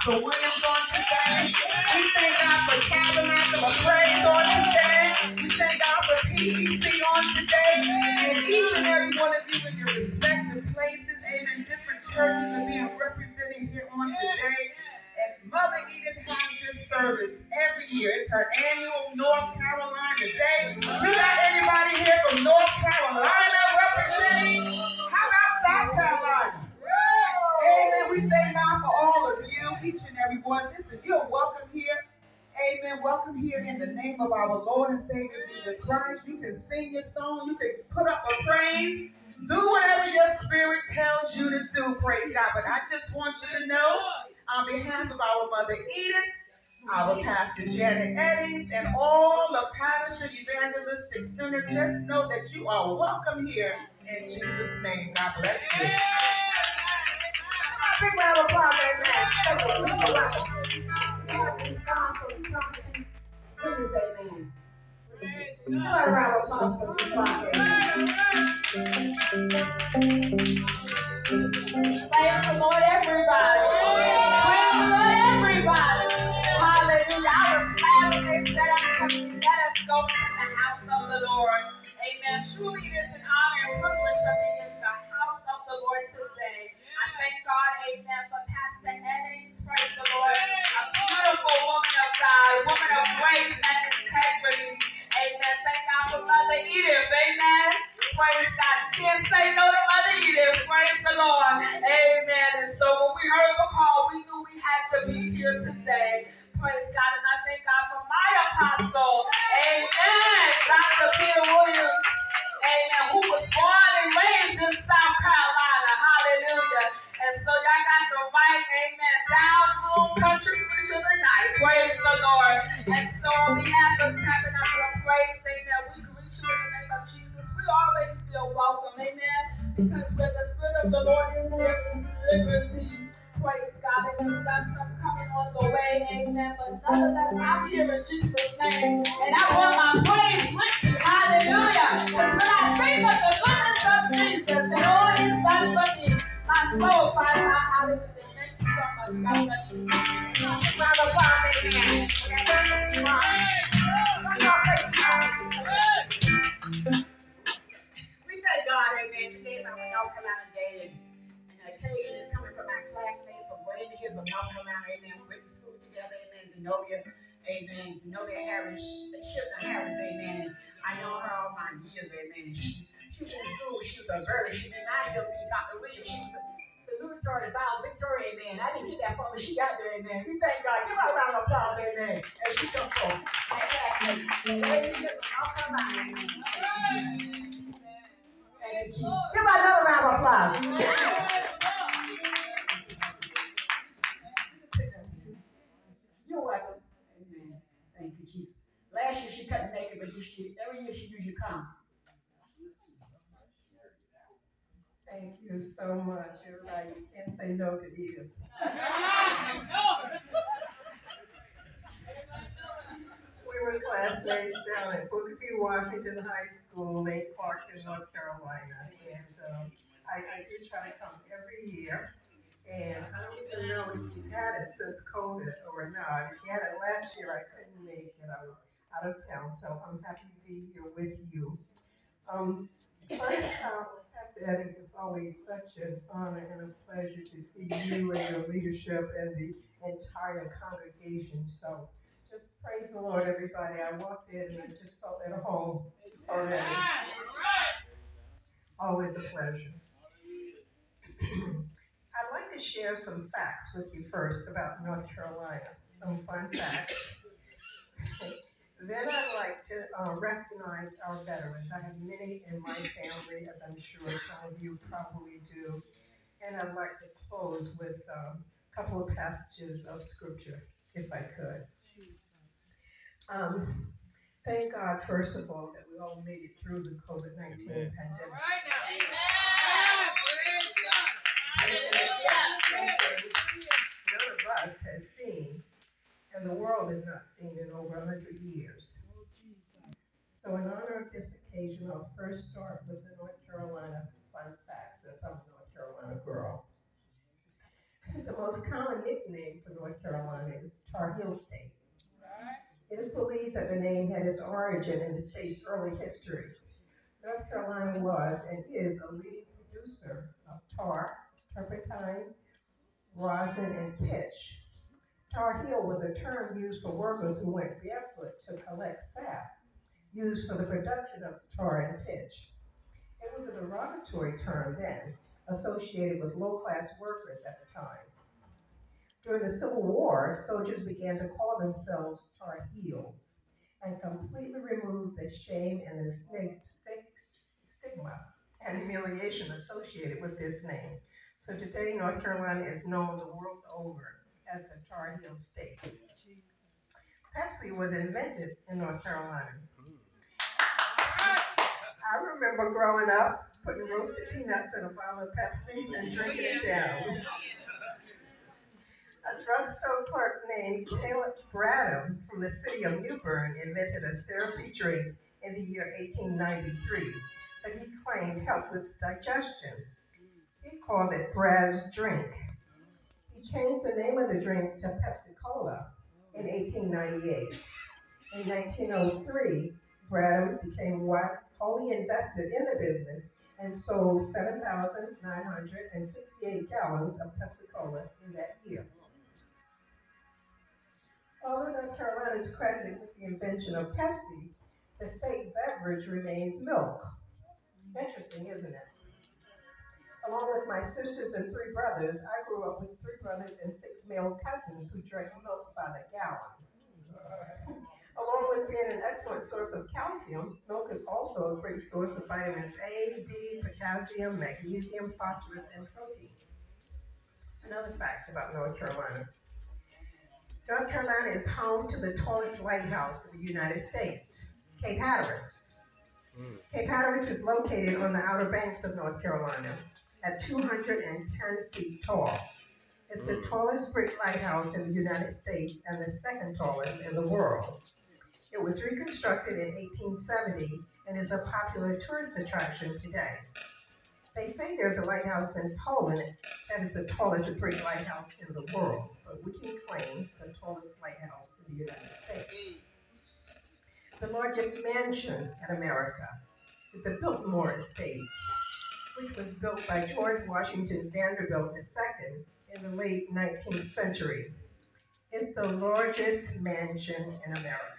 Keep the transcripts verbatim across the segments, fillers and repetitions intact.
Apostle Williams on today. We thank God for Tabernacle of Praise on today. We thank God for P E C on today. And each and every one of you in your respective places, amen, different churches are being represented here on today. And Mother Edith has this service every year. It's her annual North Carolina Day. We got anybody here from North Carolina representing? How about South Carolina? Amen. We thank God for all of you, each and every one. Listen, you're welcome here. Amen. Welcome here in the name of our Lord and Savior Jesus Christ. You can sing your song. You can put up a praise. Do whatever your spirit tells you to do. Praise God. But I just want you to know, on behalf of our Mother Edith, our Pastor Janet Edding, and all of Paterson Evangelistic Center, just know that you are welcome here in Jesus' name. God bless you. Big round of applause, amen. Special people welcome. We have the response from the company. Williams, amen. Another round of applause for the response, amen. Praise the Lord, everybody. Praise the Lord, everybody. Hallelujah. I was glad when they said unto me, let us go to the house of the Lord. Amen. Truly it is an honor and privilege to be in the house of the Lord today. I thank God, amen, for Pastor Edding. Praise the Lord. A beautiful woman of God, a woman of grace and integrity. Amen. Thank God for Mother Edith. Amen. Praise God. You can't say no to Mother Edith. Praise the Lord. Amen. And so when we heard the call, we knew we had to be here today. Praise God. And I thank God for my apostle. Amen. Doctor Peter Williams. Amen. Who was born and raised in South Carolina. Hallelujah. And so y'all got the right, amen, down home country preach of the night. Praise the Lord. And so on behalf of Tabernacle of Praise, amen, we greet you in the name of Jesus. We already feel welcome, amen, because where the Spirit of the Lord is, there is liberty. Praise God. Amen. We got some coming on the way, amen. But nonetheless, I'm here in Jesus' name. And I want my praise with me. Hallelujah. Because when I think of the goodness of Jesus and all he's done for me, my soul cries out, hallelujah. Thank you so much. God bless you. Round of applause, amen. We thank God, amen. Today is our North Carolina Day, and, and the occasion is coming from our classmate from way in the hills of North Carolina, amen. We went to school together, amen. Zenobia, amen. Zenobia Harris, Shipna Harris, amen. And I know her all my years, amen. She, she was in school, she was a virgin, and I helped me, Doctor Williams, she was a salutatory vow, Victoria, amen. I didn't get that far, but she got there, amen. We thank God. Give her a round of applause, amen. As she comes forward. My classmate, way in the hills of North Carolina, amen. Thank you, Jesus. Give her another round of applause. You're welcome. Amen. Thank you, Jesus. Last year she couldn't make it, but this year, every year she usually come. Thank you so much. You're right. You can't say no to Edith. We were classmates down at Booker T. Washington High School, Lake Park, in North Carolina. And um, I, I do try to come every year. And I don't even know if you had it since COVID or not. If you had it last year, I couldn't make it. I was out of town, so I'm happy to be here with you. Um, first, uh, Pastor Edding, it's always such an honor and a pleasure to see you and your leadership and the entire congregation. So just praise the Lord, everybody. I walked in and I just felt at home already. Always a pleasure. I'd like to share some facts with you first about North Carolina, some fun facts. Then I'd like to uh, recognize our veterans. I have many in my family, as I'm sure some of you probably do. And I'd like to close with um, a couple of passages of scripture, if I could. Um, thank God, first of all, that we all made it through the COVID nineteen Amen. Pandemic. All right now. None of us has seen, and the world has not seen in over one hundred years. So in honor of this occasion, I'll first start with the North Carolina fun facts, since I'm a North Carolina girl. The most common nickname for North Carolina is Tar Heel State. It is believed that the name had its origin in the state's early history. North Carolina was and is a leading producer of tar, turpentine, rosin, and pitch. Tar heel was a term used for workers who went barefoot to collect sap, used for the production of tar and pitch. It was a derogatory term then, associated with low-class workers at the time. During the Civil War, soldiers began to call themselves Tar Heels and completely removed the shame and the stigma and humiliation associated with this name. So today, North Carolina is known the world over as the Tar Heel State. Pepsi was invented in North Carolina. I remember growing up, putting roasted peanuts in a bottle of Pepsi and drinking it down. A drugstore clerk named Caleb Bradham from the city of New Bern invented a syrupy drink in the year eighteen ninety-three that he claimed helped with digestion. He called it Brad's Drink. He changed the name of the drink to Pepsi-Cola in eighteen ninety-eight. In nineteen oh three, Bradham became wholly invested in the business and sold seven thousand nine hundred sixty-eight gallons of Pepsi-Cola in that year. Although North Carolina is credited with the invention of Pepsi, the state beverage remains milk. Interesting, isn't it? Along with my sisters and three brothers, I grew up with three brothers and six male cousins who drank milk by the gallon. Along with being an excellent source of calcium, milk is also a great source of vitamins A, B, potassium, magnesium, phosphorus, and protein. Another fact about North Carolina. North Carolina is home to the tallest lighthouse in the United States, Cape Hatteras. Mm. Cape Hatteras is located on the Outer Banks of North Carolina at two hundred ten feet tall. It's mm. the tallest brick lighthouse in the United States and the second tallest in the world. It was reconstructed in eighteen seventy and is a popular tourist attraction today. They say there's a lighthouse in Poland that is the tallest brick lighthouse in the world, but we can claim the tallest lighthouse in the United States. The largest mansion in America is the Biltmore Estate, which was built by George Washington Vanderbilt the Second in the late nineteenth century. It's the largest mansion in America.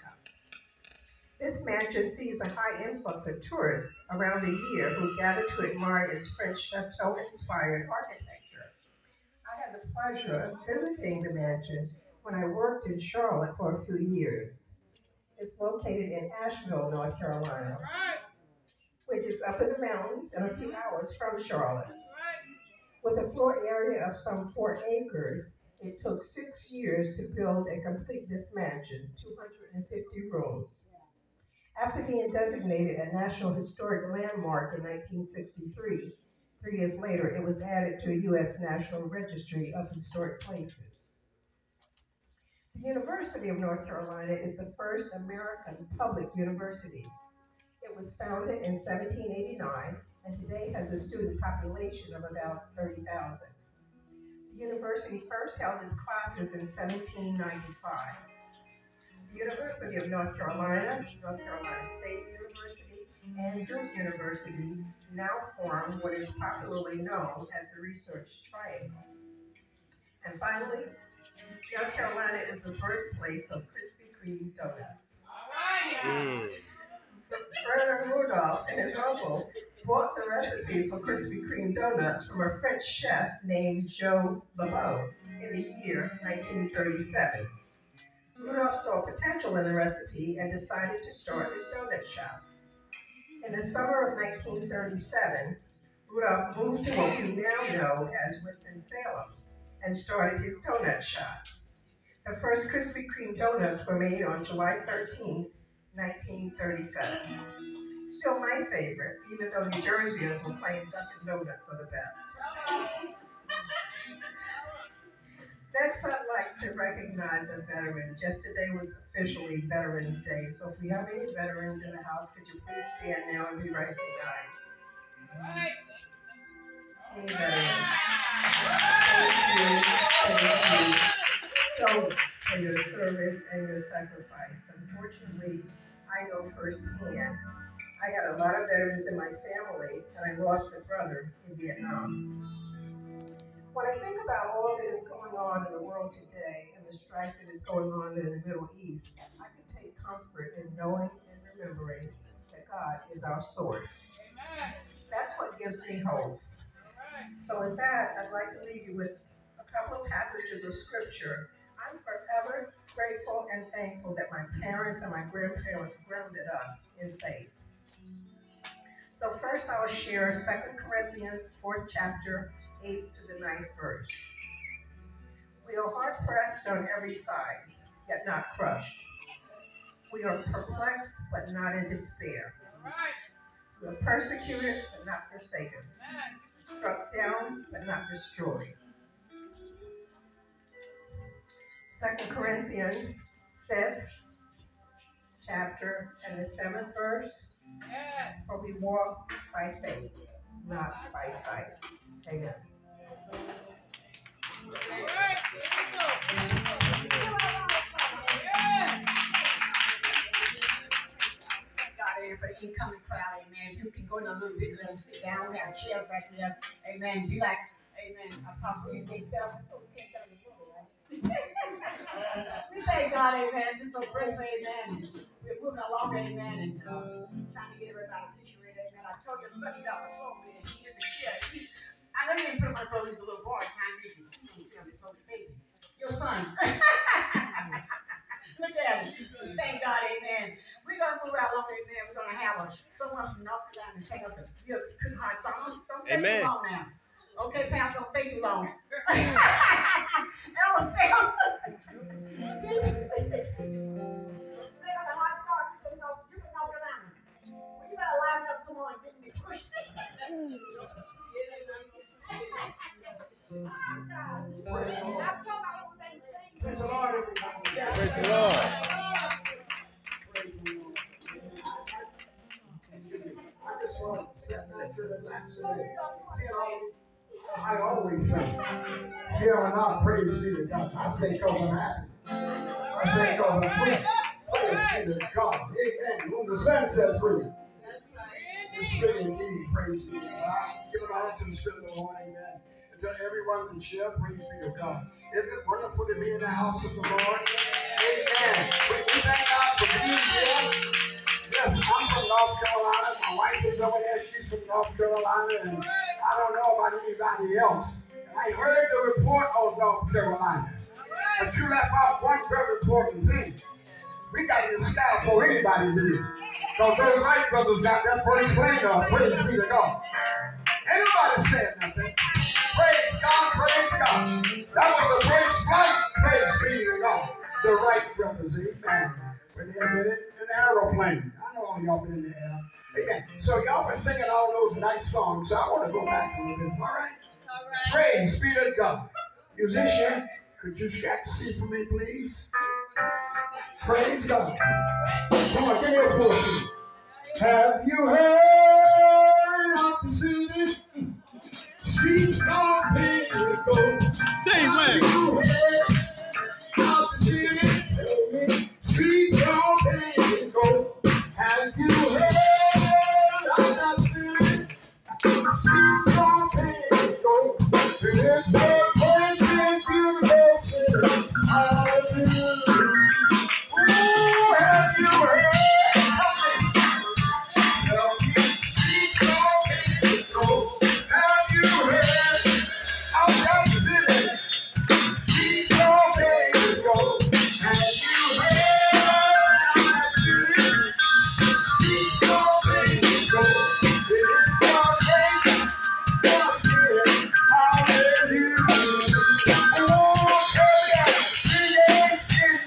This mansion sees a high influx of tourists around the year who gather to admire its French chateau-inspired architecture. I had the pleasure of visiting the mansion when I worked in Charlotte for a few years. It's located in Asheville, North Carolina, which is up in the mountains and a few hours from Charlotte. With a floor area of some four acres, it took six years to build and complete this mansion, two hundred fifty rooms. After being designated a National Historic Landmark in nineteen sixty-three, three years later, it was added to a U S National Registry of Historic Places. The University of North Carolina is the first American public university. It was founded in seventeen eighty-nine and today has a student population of about thirty thousand. The university first held its classes in seventeen ninety-five. The University of North Carolina, North Carolina State University, and Duke University now form what is popularly known as the Research Triangle. And finally, North Carolina is the birthplace of Krispy Kreme donuts. Mm. Bernard Rudolph and his uncle bought the recipe for Krispy Kreme donuts from a French chef named Joe Labeau in the year nineteen thirty-seven. Rudolph saw potential in the recipe and decided to start his donut shop. In the summer of nineteen thirty-seven, Rudolph moved to what we now know as Winston-Salem and started his donut shop. The first Krispy Kreme donuts were made on July thirteenth, nineteen thirty-seven. Still my favorite, even though New Jerseyans will claim Dunkin' Donuts are the best. Next, I'd like to recognize a veteran. Just today was officially Veterans Day, so if we have any veterans in the house, could you please stand now and be recognized? Any veterans? Thank you. prayers and your sacrifice. Unfortunately, I know firsthand. I had a lot of veterans in my family, and I lost a brother in Vietnam. When I think about all that is going on in the world today and the strife that is going on in the Middle East, I can take comfort in knowing and remembering that God is our source. Amen. That's what gives me hope. So with that, I'd like to leave you with a couple of passages of scripture. I'm forever grateful and thankful that my parents and my grandparents grounded us in faith. So first I'll share Second Corinthians, fourth chapter, eighth to the ninth verse. We are hard pressed on every side, yet not crushed. We are perplexed, but not in despair. We are persecuted, but not forsaken. Struck down, but not destroyed. Second Corinthians, fifth chapter, and the seventh verse. Yes. For we walk by faith, not by sight. Amen. For the incoming crowd, amen. You can go in a little bit, let them sit down. We have chairs back there, amen. Be like, amen, Apostle, you can't sell the floor, you can't sell the floor, right? We thank God, amen. Just so grateful, amen. We're moving along, amen, and uh, trying to get everybody situated, amen. I told your son he got the floor, man. He gets a chair. He's, I know you ain't put him on the floor, he's a little boy, time did you? You don't see him before the baby. Your son. Look at him. Thank God, amen. We're going to move right along, amen. We're going to have a, someone from North Carolina sing us a real good heart song. Don't stay too long now. Okay, Pam, don't stay too long. Ella, stay on. Stay on the hot song. You can know, you can know Carolina. Well, you better line up, come on, get me quick. Praise the Lord. I'm talking about everything sing. Praise the Lord, everybody. Yes. Praise the Lord. Praise the Lord. Excuse me. I just want to sit back to relax today. See how I always say, fear or not, praise be to God. I say because I'm happy. I say because I'm free. Praise be to God. Amen. Whom the Son set free. It's free indeed. Praise be to God. I give it all to the Spirit of the Lord. Amen. To everyone can share, praise be to God. Isn't it wonderful to be in the house of the Lord? Amen. We, we thank God for being here. Yes, I'm from North Carolina. My wife is over there. She's from North Carolina. And I don't know about anybody else. And I heard the report of North Carolina. But you left out one very important thing. We got to style for anybody here. Because those white brothers got that first lane up. Praise be to God. Anybody said nothing. Praise God, praise God. That was the first flight. Praise be to God. The right brothers, amen. When they been in an aeroplane. I know all y'all been in the air. Amen. So y'all been singing all those nice songs. So I want to go back a little bit. All right? All right. Praise be to God. Musician, could you strike the seat for me, please? Praise God. Come on, give me a voice. Have you heard of the city? Streets of Miracle. Say when. Out the city, tell me. Streets of Miracle. Have you heard of that city? Streets of Miracle. It's a great and beautiful city. Hallelujah. Ooh, have you heard? Tell me. Streets of Miracle. Have you heard of that city? Streets of Miracle. Have you heard of that city? Streets of Miracle. It's a great your city. Hallelujah. Oh, yeah. Sing it, sing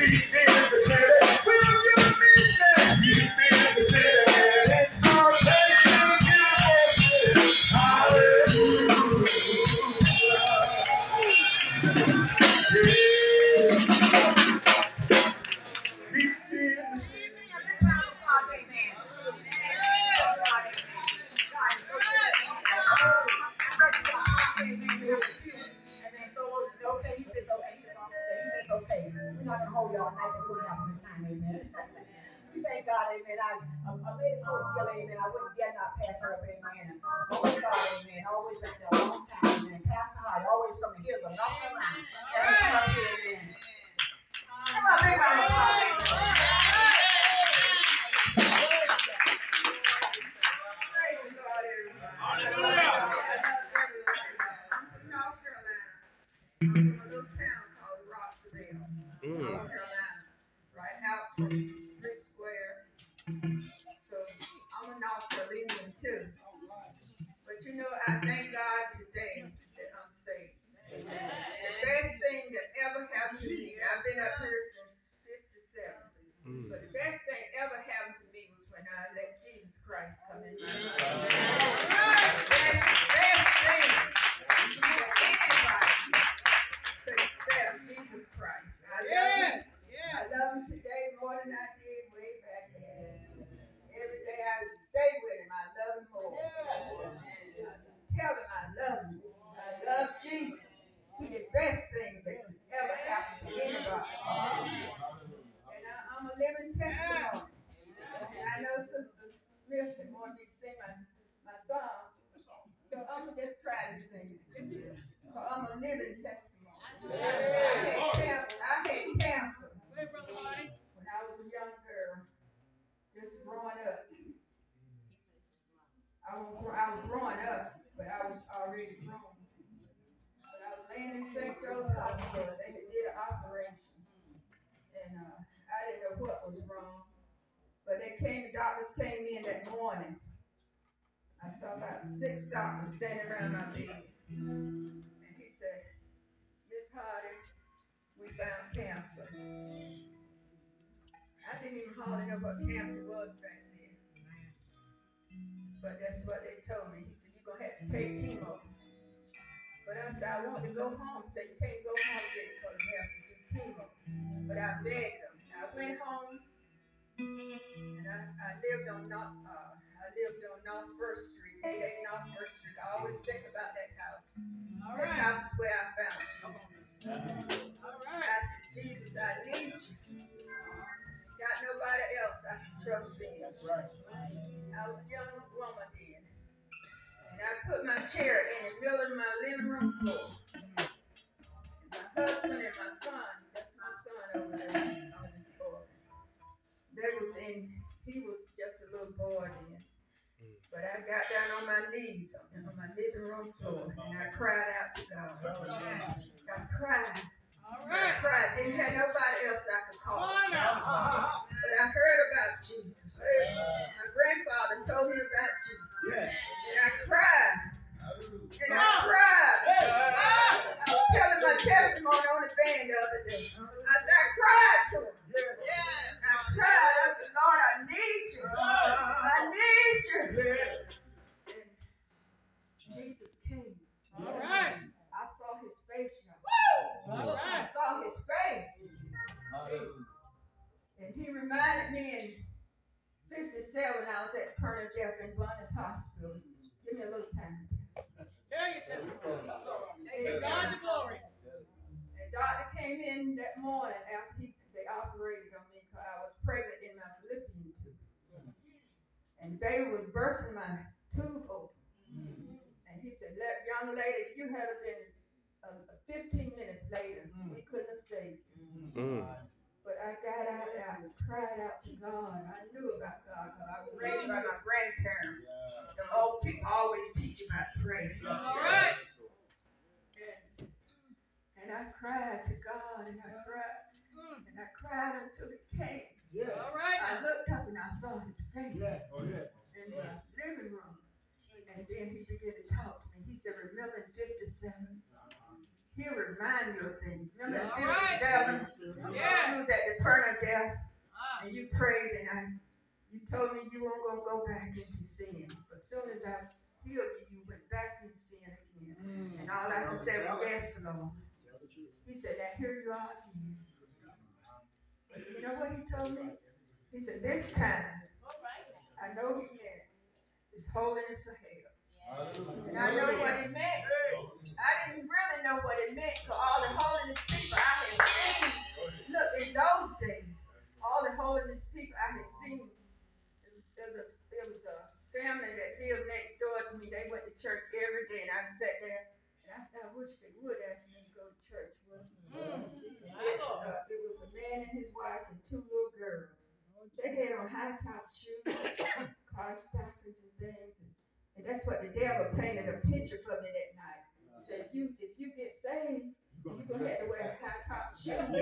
Deep in the city, we'll give a meeting. Deep in the city, it's our place to give us city. Hallelujah. Deep in the city. Okay, he says okay. He says okay. We're not gonna hold y'all night, but we're gonna have a good time, amen. We thank God, amen. I, a, a lady so ill, amen. I wouldn't dare not pass her up, amen. Always God, amen. Always been there a long time, amen. Pastor Hyde always from the hills of North Carolina. That's what I did, amen. Come on, big round of applause. Praise God, everybody. Hallelujah. North Carolina. I'm from a little town called Rossville, North Carolina, right out from Brick Square. So I'm a North Carolinian too. But you know, I thank God today that I'm saved. The best thing that ever happened to me, I've been up here since fifty-seven. But the best thing ever happened to me was when I let Jesus Christ come in my life. That's the best thing that anybody could accept Jesus Christ. I love him. I love him today more than I did way back then. Every day I stay with him. I love him more. And I tell him I love him. I love Jesus. He's the best thing that could ever happen to anybody. And I, I'm a living testimony. And I know Sister Smith didn't want me to sing my, my song. So I'm going to just try to sing it. So I'm a living testimony. I had cancer. I had cancer when I was a young girl, just growing up. I was, I was growing up, but I was already grown. But I was laying in Saint Joe's Hospital. They did an operation. And uh, I didn't know what was wrong. But they came, the doctors came in that morning. I saw about six doctors standing around my bed. And he said, Miss Hardy, we found cancer. I didn't even hardly know what cancer was back then. But that's what they told me. He said, you're going to have to take chemo. But I said, I want to go home. He said, you can't go home yet because you have to do chemo. But I begged him. I went home, and I, I lived on North, uh, I lived on North First Street, eighty-eight North First Street. I always think about that house. All that right. House is where I found Jesus. All right. I said, Jesus, I need you. Got nobody else I can trust in. That's right. I was a young woman then. And I put my chair in the middle of my living room floor. And my husband and my son, that's my son over there on the floor. They was in, he was just a little boy then. But I got down on my knees on my living room floor and I cried out to God. I cried. All right. I cried. Didn't have nobody else I could call. But I heard about Jesus. My grandfather told me about Jesus. And I cried. And I cried. I was telling my testimony on the band the other day. I said, I cried to him. I cried. I said, Lord, I need you. I need you. And Jesus came. All right. I saw his face. All right. I saw his face. And he reminded me in fifty-seven, I was at Perna Jeff in Bunny's Hospital. Give me a little time. Tell your testimony. Give God the glory. And doctor came in that morning after he, they operated on me because I was pregnant in my fallopian tube. And the baby was bursting my tube open. And he said, young lady, if you had been uh, fifteen minutes later, we couldn't have saved you. Mm. But I got out and I cried out to God. I knew about God because I was raised by my grandparents. The old people always teach about prayer. All right. And, and I cried to God and I cried. And I cried until it came. Yeah. All right. I looked up and I saw his face. Yeah. Oh, yeah. In the living room. And then he began to talk to me. He said, remember in fifty-seven? He'll remind you of things. Remember in fifty-seven? Yeah. He was at the I healed you, you went back in sin again. Mm. And all I could say was, yes, Lord. He said, now here you are again. But you know what he told me? He said, this time, I know he meant it. It's holiness of hell. And I know what it meant. I didn't really know what it meant to all the holiness people I had seen. Look, in those days, all the holiness people I had seen, there was a, there was a family that lived next door to me. They went to church every day, and I sat there, and I said, I wish they would ask me to go to church with them. Mm. It, uh, it was a man and his wife and two little girls. They had on high-top shoes, card stockings and things, and, and that's what the devil painted a picture for me that night. He said, if you, if you get saved, you're going to have to wear high-top shoes. and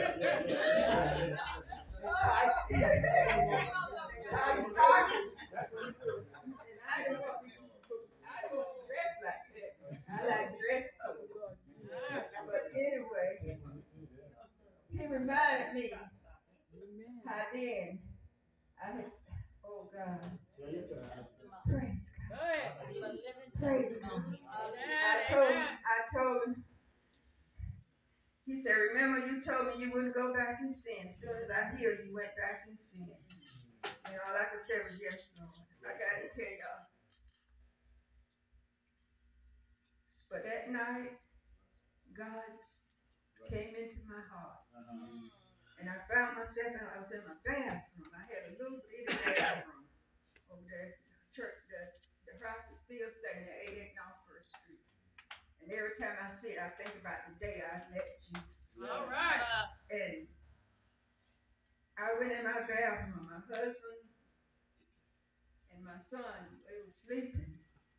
tight, and tight stockings. And I didn't want to, I didn't want to dress like that. I like dress clothes. But anyway, he reminded me how then I had, oh God, praise God, praise God. I told him, I told him, he said, remember you told me you wouldn't go back in sin. As soon as I healed, you went back in sin. And all I could say was, yes, Lord. I got to tell y'all. But that night, God came into my heart. And I found myself, I was in my bathroom. I had a little bitty bathroom over there. The church, the, the house is still standing at eighty-eight North First Street. And every time I sit, I think about the day I met Jesus. All right. And I went in my bathroom. My husband and my son, they were sleeping.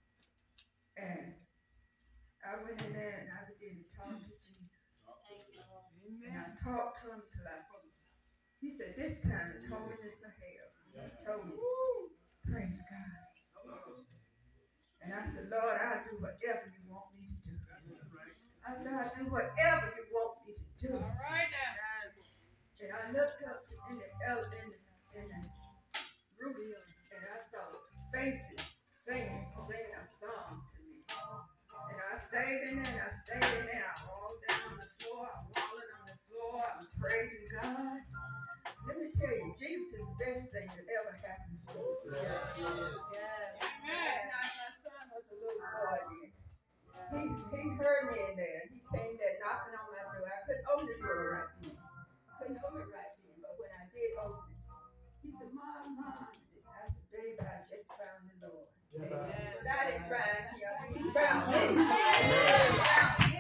And I went in there and I began to talk to Jesus. And I talked to him till I, he said, this time it's holiness of hell. He told me, praise God. And I said, Lord, I'll do whatever you want me to do. I said, I'll do whatever you want me to do. All right now. And I looked up to, in the in the, in the roof, and I saw faces singing, singing a song to me. And I stayed in there, and I stayed in there. I rolled down on the floor, I'm rolling on the floor, I'm praising God. Let me tell you, Jesus is the best thing that ever happened to me. Yes, yes. Yes. Amen. My son was a little boy then. He, he heard me in there. He came there knocking on my door. I couldn't open the door right then. Couldn't open it right then. But when I did open it, he said, Mom, Mom. I said, babe, I just found the Lord. Amen. But I didn't find him. He found me. He found me.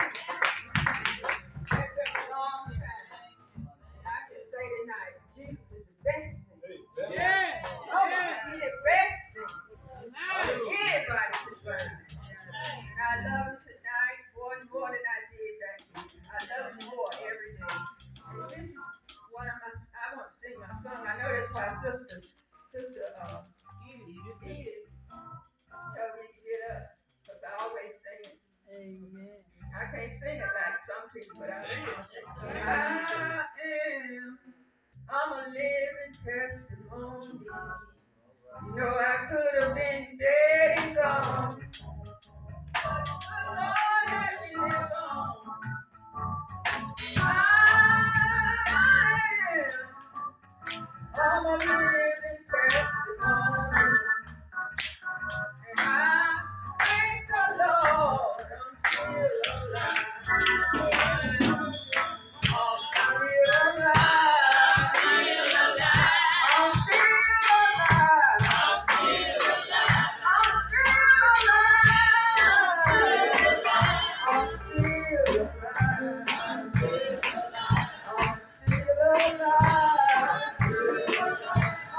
That took a long time. And I can say tonight, Jesus is the best thing. Yeah. Oh, yeah. He's the best thing. That anybody can find. And I love him tonight more and more than I did back then. I love him more every day. And this is one of my, I won't sing my song. I know that's my sister, sister uh, Edith, Edith told me to get up because I always sing it. Amen. I can't sing it like some people, but I sing it. I am, I'm a living testimony. You know I could have been dead and gone. But the Lord had me live on. I am, I'm a living testimony. And I thank the Lord, I'm still alive. I'm still alive. I'm still alive. I'm still alive. I'm still alive. I'm still alive. I'm still alive. I'm still alive.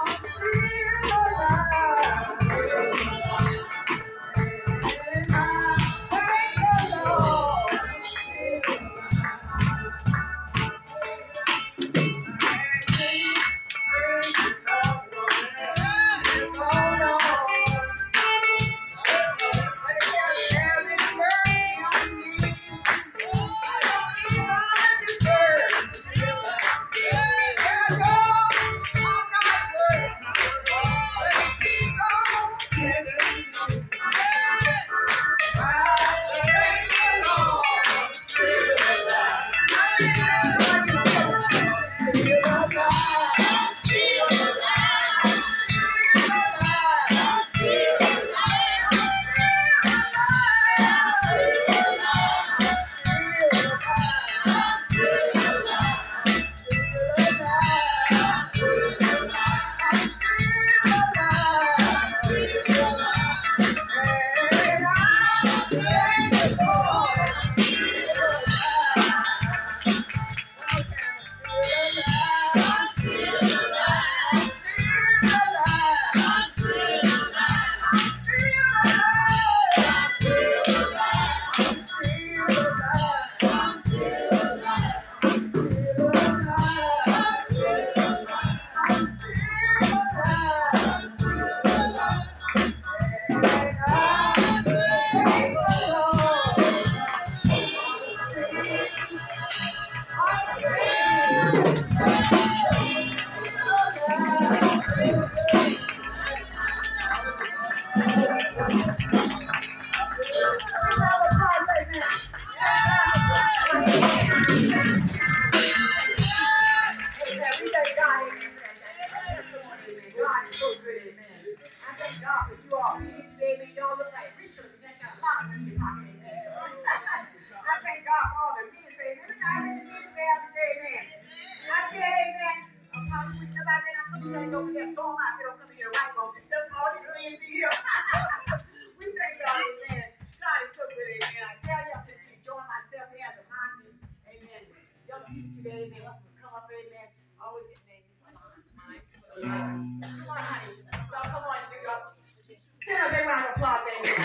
God is so good, amen. I thank God for you all being here today, man. Y'all look like preachers, and that got a lot of money in your pocket, amen. I thank God for all the men say, man, I in the men today after day, man. I say, amen. Apostle, we nobody that I'm looking at over there, throw them out. They don't come in here right now. That's all these men see here. We thank God, amen. God is so good, amen. I tell you, I'm just enjoying myself here as a mind, amen. Young people today, they want to come up, amen. Always get names. Come on, honey. Y'all, come on, pick up. Give a big round of applause, amen.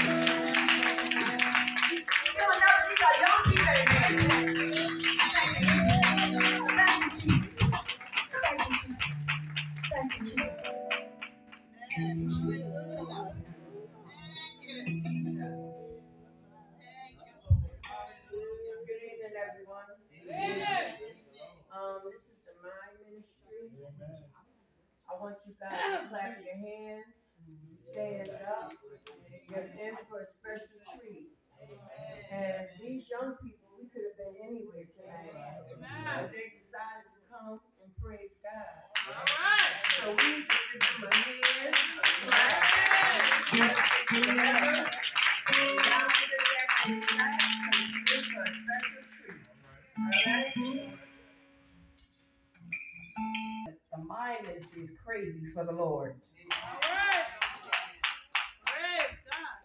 Give another, these are young people, amen. Thank you, Jesus. Thank you, Jesus. Thank you, Jesus. Thank you, Jesus. Thank you, Jesus. Good evening, everyone. Amen. Um, this is the My Ministry. I want you guys to clap your hands, stand up. You're in for a special treat. And these young people, we could have been anywhere tonight, but they decided to come and praise God. All right. So we give them a hand, a clap, together. And now we're going to in for a special treat. All right. The My Ministry is crazy for the Lord. All right. Praise God.